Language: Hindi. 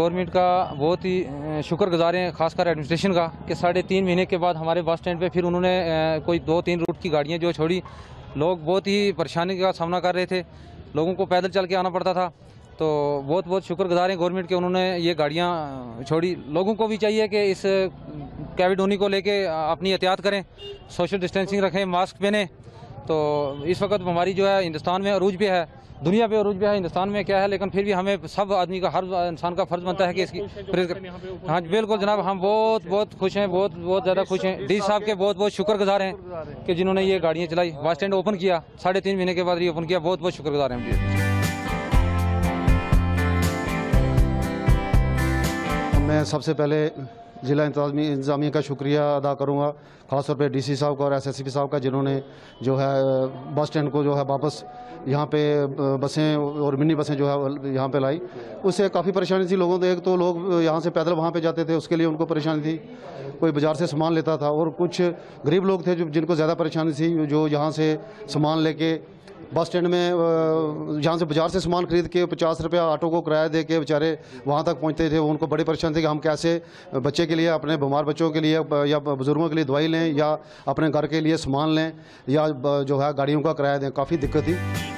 गवर्नमेंट का बहुत ही शुक्रगुजार हैं, खासकर एडमिनिस्ट्रेशन का, कि 3.5 महीने के बाद हमारे बस स्टैंड पे फिर उन्होंने कोई 2-3 रूट की गाड़ियाँ जो छोड़ी। लोग बहुत ही परेशानी का सामना कर रहे थे, लोगों को पैदल चल के आना पड़ता था। तो बहुत बहुत शुक्रगुजार हैं गवर्नमेंट के, उन्होंने ये गाड़ियाँ छोड़ी। लोगों को भी चाहिए कि इस कोविड-19 को लेके अपनी एहतियात करें, सोशल डिस्टेंसिंग रखें, मास्क पहने। तो इस वक्त हमारी जो है हिंदुस्तान में अरूज पे है, दुनिया पे अरूज पे है, हिंदुस्तान में क्या है, लेकिन फिर भी हमें सब आदमी का, हर इंसान का फ़र्ज़ बनता है कि इसकी हाँ बिल्कुल जनाब, हम बहुत बहुत खुश हैं, बहुत बहुत ज़्यादा खुश हैं। डी साहब के बहुत बहुत शुक्रगुजार हैं कि जिन्होंने ये गाड़ियाँ चलाई, बस स्टैंड ओपन किया, 3.5 महीने के बाद रीओपन किया। बहुत बहुत शुक्रगुजार हैं। मैं सबसे पहले ज़िला इंतज़ामिया का शुक्रिया अदा करूँगा, ख़ास तौर पे डीसी साहब का और एसएसपी साहब का, जिन्होंने जो है बस स्टैंड को जो है वापस यहाँ पे बसें और मिनी बसें जो है यहाँ पे लाई। उससे काफ़ी परेशानी थी लोगों को। एक तो लोग यहाँ से पैदल वहाँ पे जाते थे, उसके लिए उनको परेशानी थी, कोई बाज़ार से सामान लेता था, और कुछ गरीब लोग थे जिनको ज़्यादा परेशानी थी, जो यहाँ से सामान लेके बस स्टैंड में जहाँ से बाज़ार से सामान खरीद के 50 रुपया ऑटो को किराया दे के बेचारे वहाँ तक पहुँचते थे। उनको बड़ी परेशानी थी कि हम कैसे बच्चे के लिए, अपने बीमार बच्चों के लिए या बुज़ुर्गों के लिए दवाई लें, या अपने घर के लिए सामान लें, या जो है गाड़ियों का किराया दें। काफ़ी दिक्कत थी।